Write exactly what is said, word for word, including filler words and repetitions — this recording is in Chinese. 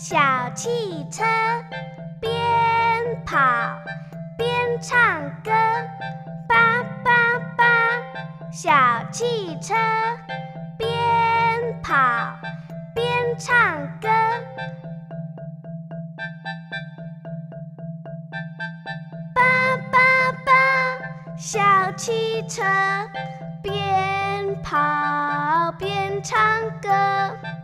小汽车边跑边唱歌，叭叭叭。小汽车边跑边唱歌，叭叭叭。小汽车边跑边唱歌。